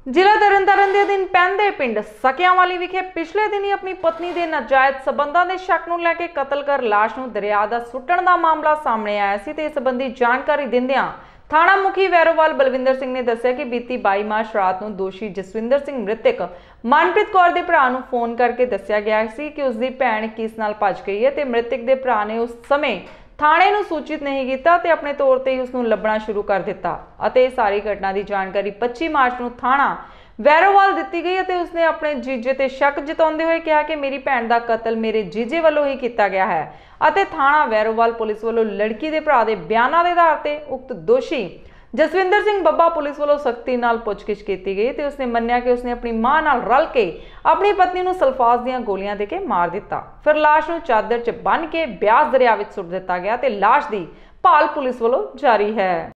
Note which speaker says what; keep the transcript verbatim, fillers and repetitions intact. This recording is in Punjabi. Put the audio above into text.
Speaker 1: ਜ਼ਿਲ੍ਹਾ ਤਰਨਤਾਰਨ ਦੇ ਅਧੀਨ ਪੈਂਦੇ ਪਿੰਡ ਸਕਿਆਂਵਾਲੀ ਵਿਖੇ ਪਿਛਲੇ ਦਿਨੀ ਆਪਣੀ ਪਤਨੀ ਦੇ ਨਾਜਾਇਜ਼ ਸਬੰਧਾਂ ਦੇ ਸ਼ੱਕ ਨੂੰ ਲੈ ਕੇ ਕਤਲ ਕਰ ਲਾਸ਼ ਨੂੰ ਦਰਿਆ ਦਾ ਸੁੱਟਣ ਦਾ ਮਾਮਲਾ ਸਾਹਮਣੇ ਆਇਆ ਸੀ ਤੇ ਇਸ ਸੰਬੰਧੀ ਜਾਣਕਾਰੀ ਦਿੰਦਿਆਂ ਥਾਣਾ ਮੁਖੀ ਵੈਰੋਵਾਲ ਬਲਵਿੰਦਰ ਸਿੰਘ ਨੇ ਦੱਸਿਆ ਕਿ ਬੀਤੀ ਬਾਈ ਮਾਰਚ ਰਾਤ ਨੂੰ ਦੋਸ਼ੀ ਜਸਵਿੰਦਰ ਸਿੰਘ ਮ੍ਰਿਤਕ ਮਨਪ੍ਰੀਤ ਕੌਰ ਦੇ ਭਰਾ ਨੂੰ ਫੋਨ ਕਰਕੇ ਦੱਸਿਆ ਗਿਆ ਸੀ ਕਿ ਉਸ ਦੀ ਭੈਣ ਕਿਸ ਨਾਲ ਭੱਜ ਗਈ ਹੈ ਤੇ ਮ੍ਰਿਤਕ ਦੇ ਭਰਾ ਨੇ ਉਸ ਸਮੇਂ ਥਾਣੇ ਨੂੰ ਸੂਚਿਤ ਨਹੀਂ ਕੀਤਾ ਤੇ ਆਪਣੇ ਤੌਰ ਤੇ ਹੀ ਉਸ ਨੂੰ ਲੱਭਣਾ ਸ਼ੁਰੂ ਕਰ ਦਿੱਤਾ ਅਤੇ ਸਾਰੀ ਘਟਨਾ ਦੀ ਜਾਣਕਾਰੀ ਪੱਚੀ ਮਾਰਚ ਨੂੰ ਥਾਣਾ ਵੈਰੋਵਾਲ ਦਿੱਤੀ ਗਈ ਅਤੇ ਉਸਨੇ ਆਪਣੇ ਜੀਜੇ ਤੇ ਸ਼ੱਕ ਜਤਾਉਂਦੇ ਹੋਏ ਕਿਹਾ ਕਿ ਮੇਰੀ ਭੈਣ ਦਾ ਕਤਲ ਮੇਰੇ ਜੀਜੇ ਵੱਲੋਂ ਹੀ ਕੀਤਾ ਗਿਆ ਹੈ ਅਤੇ ਥਾਣਾ ਵੈਰੋਵਾਲ ਪੁਲਿਸ ਵੱਲੋਂ ਲੜਕੀ ਦੇ ਭਰਾ ਦੇ ਬਿਆਨਾਂ ਦੇ ਆਧਾਰ ਤੇ ਉਕਤ ਦੋਸ਼ੀ ਜਸਵਿੰਦਰ ਸਿੰਘ ਬੱਬਾ ਪੁਲਿਸ ਵੱਲੋਂ ਸਖਤੀ ਨਾਲ ਪੁੱਛਗਿੱਛ ਕੀਤੀ ਗਈ ਤੇ ਉਸਨੇ ਮੰਨਿਆ ਕਿ ਉਸਨੇ ਆਪਣੀ ਮਾਂ ਨਾਲ ਰਲ ਕੇ ਆਪਣੀ ਪਤਨੀ ਨੂੰ ਸਲਫਾਸ ਦੀਆਂ ਗੋਲੀਆਂ ਦੇ ਕੇ ਮਾਰ ਦਿੱਤਾ। ਫਿਰ ਲਾਸ਼ ਨੂੰ ਚਾਦਰ 'ਚ ਬੰਨ੍ਹ ਕੇ ਬਿਆਸ ਦਰਿਆ ਵਿੱਚ ਸੁੱਟ ਦਿੱਤਾ ਗਿਆ ਤੇ ਲਾਸ਼ ਦੀ ਭਾਲ ਪੁਲਿਸ ਵੱਲੋਂ ਜਾਰੀ ਹੈ।